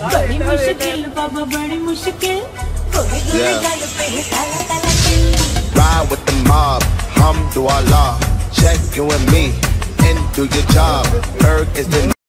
बड़ी मुश्किल बाबा बड़ी मुश्किल Ride with the mob, hum do Allah. Check you and me, and do your job. Berg is the